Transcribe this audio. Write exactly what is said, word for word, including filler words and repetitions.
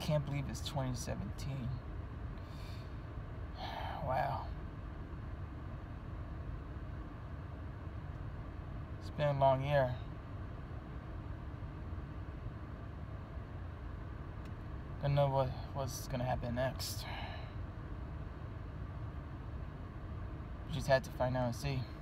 can't believe it's twenty seventeen. Wow. It's been a long year. Don't know what, what's gonna happen next. Just had to find out and see.